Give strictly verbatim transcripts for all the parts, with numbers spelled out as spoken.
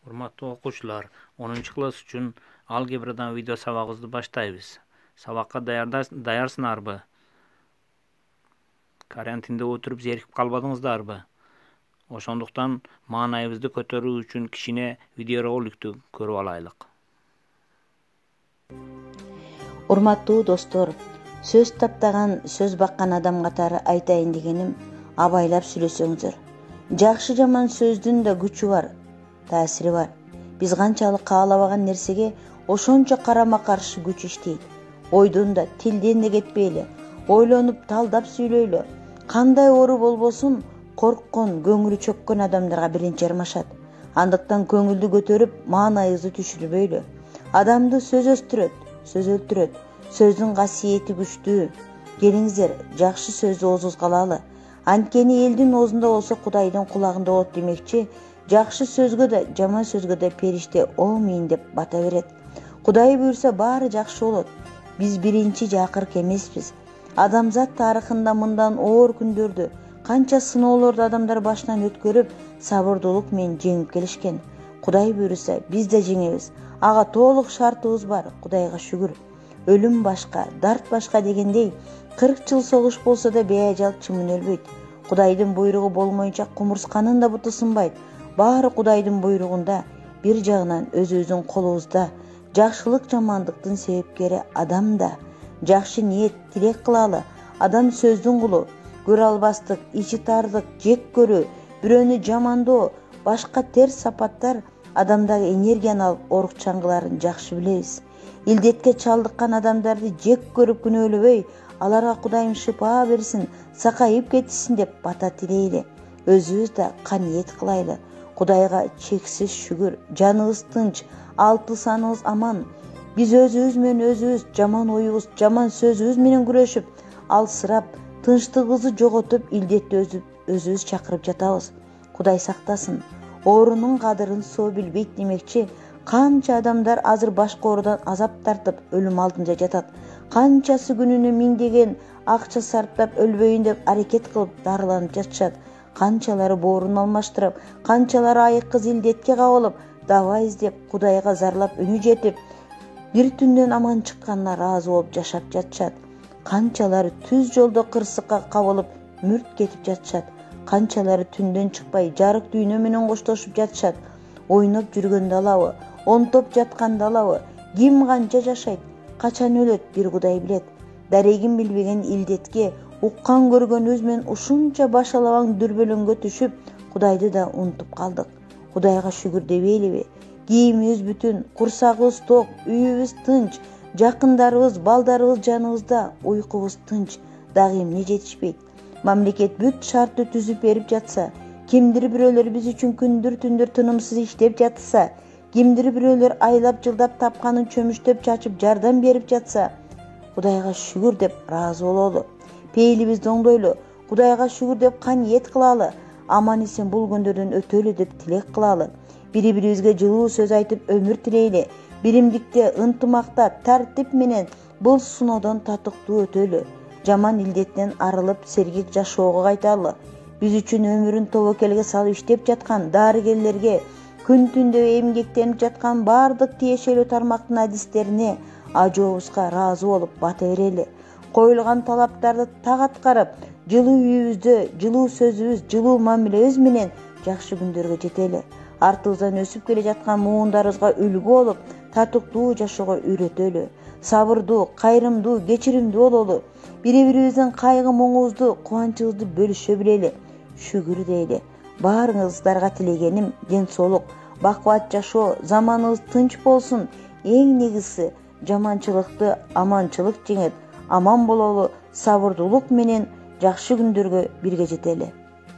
Урматтуу окуучулар, онунчу класс үчүн алгебрадан видео сабагыбызды баштайбыз. Сабакка даярсыңарбы? Карантинде отуруп зерикип калбадыңыздарбы? Ошондуктан маанайыбызды көтөрүү үчүн кичине видеороликту көрүп алайлык. Урматтуу достор, сөз таптаган, сөз баккан адам катары айтайын дегеним, абайлап сүйлөсөңүздөр. Жакшы жаман сөздүн да күчү бар, таасири бар. Биз канчалык каалабаган нерсеге ошончо карама каршы күч иштейт. Ойдон да, тилден да кетпейли, ойлонуп, талдап сүйлөйлү. Кандай оору болбосун, корккон, көңүлү чөккөн адамдарга биринчи жармашат. Андыктан көңүлдү көтөрүп, маанайыбызды түшүрбөйлү. Адамды сөз өстүрөт, сөз өлтүрөт. Сөздүн касиети күчтүү. Келиңиздер, жакшы сөздү оозубузга алалы. Анткени элдин оозунда болсо Кудайдын кулагында болот демекчи. Жакшы сөзгө да, жаман сөзгө да периште омин деп бата берет. Кудай буйрса баары жакшы болот. Биз биринчи жакырк эмеспиз. Адамзат тарыхында мындан оор күндөрдү, канча сыноолорду адамдар башынан өткөрүп, сабырдуулук менен жеңип келишкен. Кудай буйрса биз да жеңебиз. Ага толук шартыбыз бар, Кудайга шүгүр. Өлүм башка, дарт башка дегендей, кырк жыл согуш болсо да беажал чымын өлбөйт. Кудайдын буйругу болмойнча кумурсканын да буту сынбайт. Баары Кудайдын буйругунда, бир жагынан өзүбүздүн колубузда. Жакшылык жамандыктын себепкери адам да. Жакшы ниет, тилек кылалы. Адам сөздүн кулу. Көрө албастык, ичи тардык, жек көрүү, бирөөнү жамандоо, башка терс сапаттар адамдагы энергияны алып орукчаңгыларын жакшы билебиз. Илдетке чалдыккан адамдарды жек көрүп күнөөлөбөй, аларга Кудайым шыпа берсин, сакайып кетишсин деп бата тилейли. Өзүбүз да каниет кылайлы. Кудайга чексиз шүгүр, жаныбыз тынч, алты саныбыз аман. Биз өзүбүз менен өзүбүз жаман оюбуз, жаман сөзүбүз менен күрөшүп, алсырап, тынчтыгыбызды жоготуп, илдетти өзүбүз чакырып жатабыз. Кудай сактасын. Оорунун кадырын соо билбейт демекчи. Канча адамдар азыр башка оорудан азап тартып өлүм алдында жатат. Канчасы күнүнө миңдеген акча сарптап өлбөйүн деп аракет кылып дарыланып жатышат. Канчалары боорун алмаштырып, канчалары айыккыз илдетке кабылып, даба издеп, Кудайга зарлап үнү жетип, бир түндөн аман чыкканына ыраазы болуп жашап жатышат. Канчалары түз жолдо кырсыкка кабылып мүрт кетип жатышат. Канчалары түндөн чыкпай жарык дүйнө менен коштошуп жатышат. Ойноп жүргөндө алабы, онтоп жатканда алабы, ким канча жашайт, качан өлөт бир Кудай билет. Дарегин билбеген илдетке, уккан көргөнүбүз менен ушунча башалабаң дүрбөлөңгө түшүп, Кудайды да унутуп калдык. Кудайга шүгүр дебейлиби? Кийимибиз бүтүн, курсагыбыз ток, үйүбүз тынч, жакындарыбыз, балдарыбыз жаныбызда, уйкубуз тынч. Дагы эмне жетишпейт? Мамлекет бүт шартты түзүп берип жатса, кимдир бирөөлөр биз үчүн күндүр түндүр тынымсыз иштеп жатса, кимдир бирөөлөр айлап жылдап тапканын чөмүчтөп чачып жардам берип жатса, Кудайга шүгүр деп ыраазы бололу. Пейилибизди оңдойлу, Кудайга шүгүр деп каниет кылалы. Аман эсен бул күндөрдөн өтөлү деп тилек кылалы. Бири-бирибизге жылуу сөз айтып өмүр тилейли. Биримдикте, ынтымакта, тартип менен бул сыноодон татыктуу өтөлү. Жаман илдеттен арылып, сергек жашоого кайталы. Биз үчүн өмүрүн тобокелге салып иштеп жаткан дарыгерлерге, күн түндө эмгектенип жаткан баардык тиешелүү тармактын адистерине, ажообузга ыраазы болуп бата берели. Коюлган талаптарды так аткарып, жылуу үйүбүздө, жылуу сөзүбүз, жылуу мамилебиз менен жакшы күндөргө жетели. Артыбыздан өсүп келе жаткан муундарыбызга үлгү болуп, татыктуу жашоого үйрөтөлү. Сабырдуу, кайрымдуу, кечиримдүү бололу. Бири-бирибиздин кайгы моңубузду, кубанчыбызды бөлүшө билели. Шүгүр дейли. Баарыңыздарга тилегеним ден соолук, бакубат жашоо, заманыбыз тынч болсун. Эң негизи жаманчылыкты аманчылык жеңет. Аман бололу, сабырдуулук менен жакшы күндөргө бирге жетели.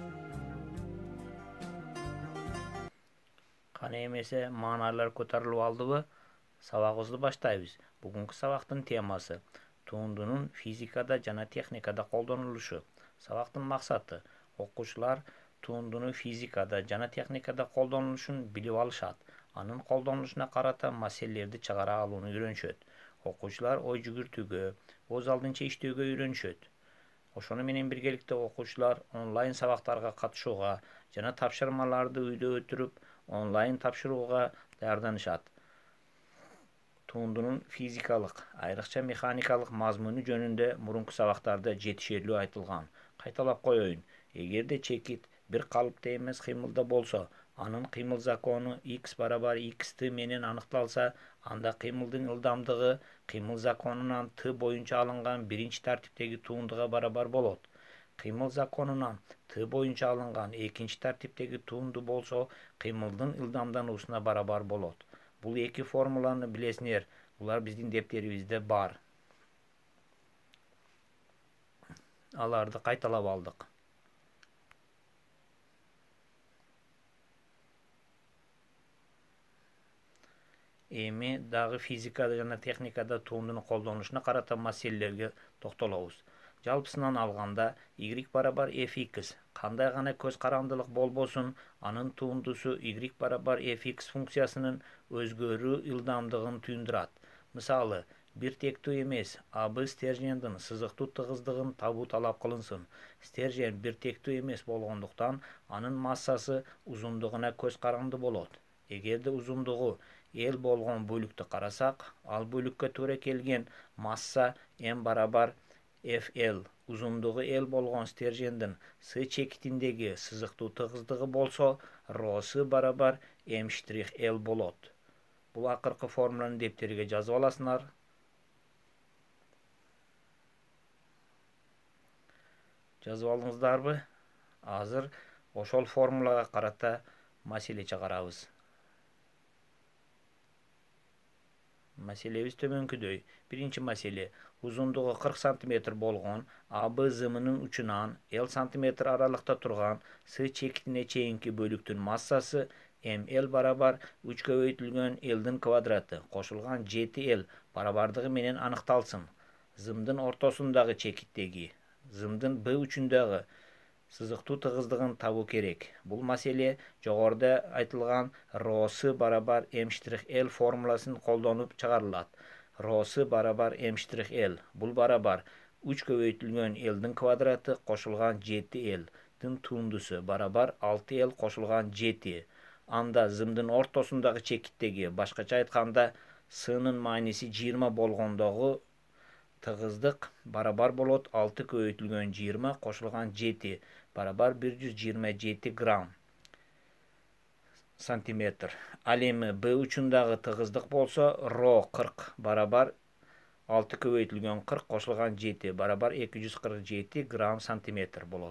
Кане эмесе маанайлар көтөрүлүп алдыбы? Сабагыбызды баштайбыз. Бүгүнкү сабактын темасы туындунун физикада жана техникада колдонулушу. Сабактын максаты окуучулар туындунун физикада жана техникада колдонулушун билип алышат. Анын колдонулушуна карата маселелерди чыгара алууну үйрөнүшөт. Окуучулар ой жүгүртүүгө, өз алдынча иштөөгө үйрөнүшөт. Ошону менен биргеликте окуучулар онлайн сабактарга катышууга жана тапшырмаларды үйдө өтүрүп онлайн тапшырууга даярданышат. Туындунун физикалык, айрыкча механикалык мазмуну жөнүндө мурунку сабактарда жетишерлүү айтылган. Кайталап коеюн. Эгерде чекит бир калыпта эмес кыймылда болсо, анын кыймыл закону x барабар x менен аныкталса, анда кыймылдын ылдамдыгы кыймыл законунан t боюнча алынган биринчи тартиптеги туындуга барабар болот. Кыймыл законунан t боюнча алынган экинчи тартиптеги туунду болсо, кыймылдын ылдамдануусуна барабар болот. Бул эки формуланы билесиңер, булар биздин дептерибизде бар. Аларды кайталап алдык. Эми дагы физикада жана техникада туындунун колдонулушуна карата маселелерге токтолобуз. Жалпысынан алганда y барабар fx кандай гана көз карандылык болбосун, анын туындусу y барабар fx функциясынын өзгөрүү ылдамдыгын түйүндүрат. Мисалы, бир тектүү эмес АБ стержендин сызыктуу тыгыздыгын табуу талап кылынсын. Стержен бир тектүү эмес болгондуктан анын массасы узундугуна көз каранды болот. Эгерде узундугу L болгон бөлүктү карасак, ал бөлүккө туура келген масса m барабар Fl, узундугу L болгон стержендин S чекитиндеги сызыктуу тыгыздыгы болсо, ρ барабар m'(L) болот. Бул акыркы формуланы дептерге жазып аласыңар. Жазып алдыңыздарбы? Азыр ошол формулага карата маселе чыгарабыз. Маселебиз төмөнкүдөй. Биринчи маселе. Узундугу кырк сантиметр болгон АБ зымынын учунан L сантиметр аралыкта турган С чекитине чейинки бөлүктүн массасы mL барабар үч көбөйтүлгөн L'дин квадраты кошулган жети L барабардыгы менен аныкталсын. Зымдын ортосундагы чекиттеги, зымдын Б учундагы сызыктуу тыгыздыгын табуу керек. Бул маселе жогоруда айтылган ρ барабар m'(L) формуласын колдонуп чыгарылат. ρ барабар m'(L). Бул барабар үч көбөйтүлгөн L'дин квадраты кошулган жети L'дин туындусу барабар алты L кошулган жети. Анда зымдын ортосундагы чекиттеги, башкача айтканда S'нын мааниси жыйырма болгондогу тыгыздык барабар болот алты көбөйтүлгөн жыйырма кошулган жети барабар бир жүз жыйырма жети грамм сантиметр. Ал эми Б учундагы тыгыздык болсо, ρ кырк барабар алты көбөйтүлгөн кырк кошулган жети барабар эки жүз кырк жети грамм сантиметр болот.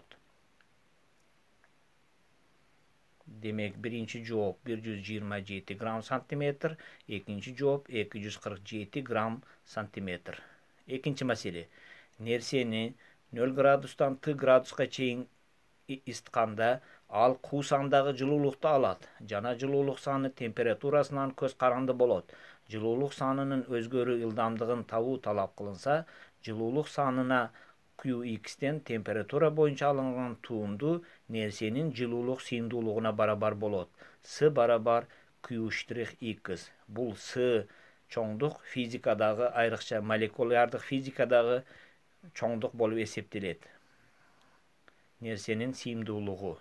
Демек, биринчи жооп бир жүз жыйырма жети грамм сантиметр, экинчи жооп эки жүз кырк жети грамм сантиметр. Экинчи маселе. Нерсени нөл градустан Т градуска чейин ысытканда ал куу сандагы жылуулукту алат. Жана жылуулук саны температурасынан көз каранды болот. Жылуулук санынын өзгөрүү ылдамдыгын табуу талап кылынса, жылуулук санына Qx'тен температура боюнча алынган туунду нерсенин жылуулук сыйымдуулугуна барабар болот. С барабар Q'X. Бул С чоңдук физикадагы, айрыкча молекулярдык физикадагы чоңдук болуп эсептелет. Нерсенин сыйымдуулугу.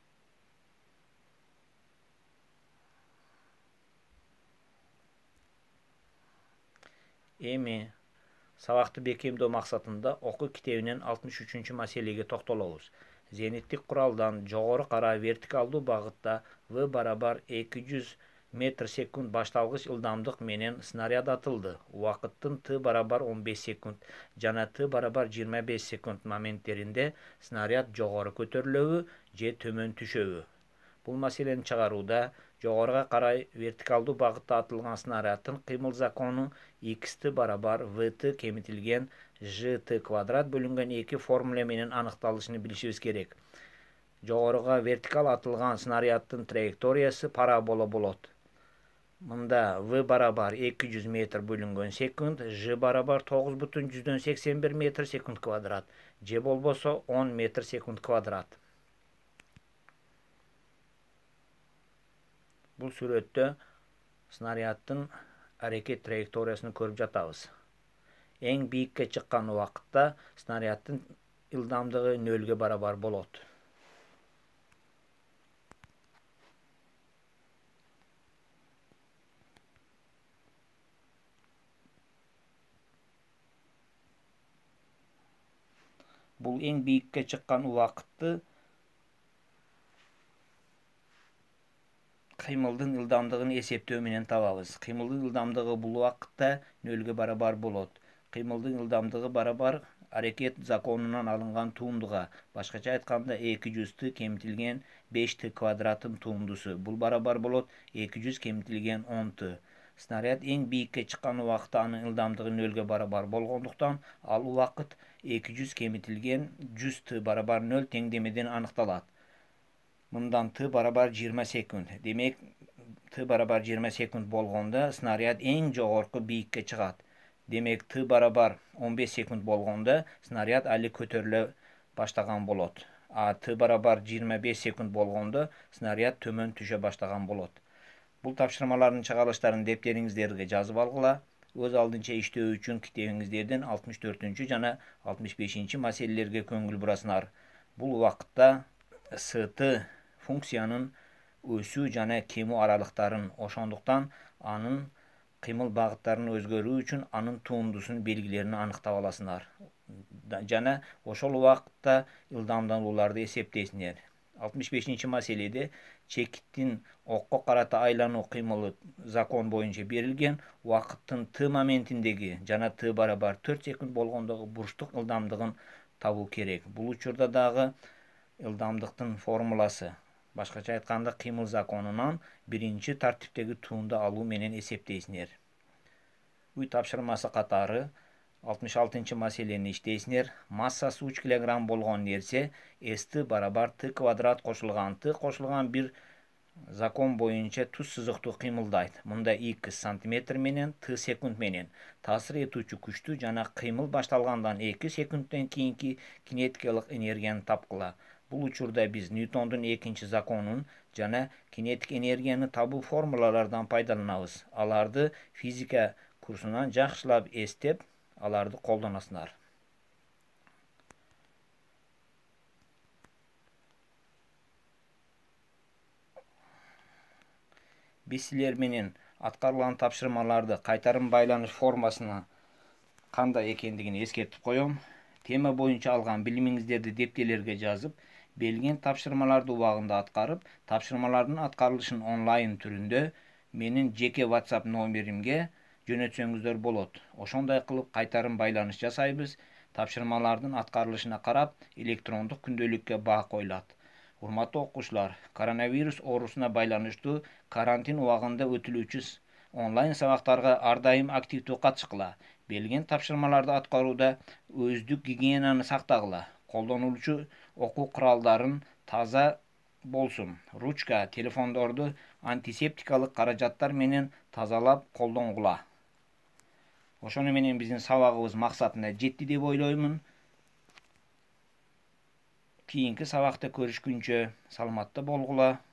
Эми сабакты бекемдөө максатында окуу китебинен алтымыш үчүнчү маселеге токтолобуз. Зениттик куралдан жогору кара вертикалдуу багытта V барабар эки жүз метр секунд башталгыч ылдамдык менен снаряд атылды. Убакыттын Т барабар он беш секунд жана Т барабар жыйырма беш секунд моменттеринде снаряд жогору көтөрүлөбү же төмөн түшөбү? Бул маселени чыгарууда жогоруга карай вертикалдуу багытта атылган снаряддын кыймыл закону X барабар Vt кемитилген Жт квадрат бөлүнгөн эки формула менен аныкталышын билишибиз керек. Жогоруга вертикал атылган снаряддын траекториясы парабола болот. Мында V барабар эки жүз метр бөлүнгөн секунд, Ж барабар тогуз бүтүн жүздөн сексен бир метр секунд квадрат, же болбосо он метр секунд квадрат. Бул сүрөттө снаряддын аракет траекториясын көрүп жатабыз. Эң бийикке чыккан убакытта снаряддын ылдамдыгы нөлгө барабар болот. Бул эң бийикке чыккан убакытты кыймылдын ылдамдыгын эсептөө менен табабыз. Кыймылдын ылдамдыгы бул убакытта нөлгө барабар болот. Кыймылдын ылдамдыгы барабар аракет законунан алынган туумдуга, башкача айтканда эки жүз т кемитилген беш т квадраттын туумдусу. Бул барабар болот эки жүз кемитилген он т. Снаряд эң бийикке чыккан убакытта анын ылдамдыгы нөлгө барабар болгондуктан, ал убакыт эки жүз кемитилген жүз т барабар нөл теңдемеден аныкталат. Мындан т барабар жыйырма секунд. Демек, т барабар жыйырма секунд болгондо снаряд эң жогорку бийикке чыгат. Демек, т барабар он беш секунд болгондо снаряд али көтөрүлө баштаган болот. А т барабар жыйырма беш секунд болгондо снаряд төмөн түшө баштаган болот. Бул тапшырмалардын чыгарылыштарын дептериңиздерге жазып алгыла. Өз алдынча иштөө үчүн китебиңиздердин алтымыш төртүнчү жана алтымыш бешинчи маселелерге көңүл бурасыңар. Бул убакытта ст функциянын өсүү жана кемүү аралыктарын, ошондуктан анын кыймыл багыттарын өзгөрүү үчүн анын туумдусунун белгилерин аныктап аласыңар. Жана ошол убакытта ылдамдууларды эсептейсиңер. алтымыш бешинчи маселеде чекиттин окко карата айлануу кыймылы закон боюнча берилген убакыттын т моментиндеги жана т барабар төрт секунд болгондогу бурчтук ылдамдыгын табуу керек. Бул учурда дагы ылдамдыктын формуласы, башкача айтканда кыймыл законунан биринчи тартиптеги туумду алуу менен эсептейсиңер. Үй тапшырмасы катары алтымыш алтынчы маселени иштейсиңер. Массасы үч килограмм болгон нерсе st барабар т квадрат кошулган т кошулган бир закон боюнча туз сызыктуу кыймылдайт. Мында x сантиметр менен т секунд менен таасир этүүчү күчтү жана кыймыл башталгандан эки секундтан кийинки кинетикалык энергияны тапкыла. Бул учурда биз Ньютондун экинчи законун жана кинетик энергияны табуу формулалардан пайдаланабыз. Аларды физика курсунан жакшылап эстеп, аларды колдоносуңар. Биз силер менен аткарылган тапшырмаларды кайтарым байланыш формасына кандай экендигин эскертип коем. Тема боюнча алган билимиңиздерди дептерлерге жазып, берилген тапшырмаларды убагында аткарып, тапшырмалардын аткарылышын онлайн түрүндө менин жеке WhatsApp номеримге жөнөтсөңүздөр болот. Ошондой кылып кайтарым байланыш жасайбыз. Тапшырмалардын аткарылышына карап, электрондук күндөлүккө баа коюлат. Урматтуу окуучулар, коронавирус оорусуна байланыштуу карантин убагында өтүлүүчү онлайн сабактарга ар дайым активдүү катышкыла. Берилген тапшырмаларды аткарууда өздүк гигиенаны сактагыла. Колдонулчу окуу куралдарын таза болсун. Ручка, телефондорду антисептикалык каражаттар менен тазалап колдонгула. Ошону менен биздин сабагыбыз максатына жетти деп ойлоймун. Кийинки сабакта көрүшкүнчө саламатта болгула.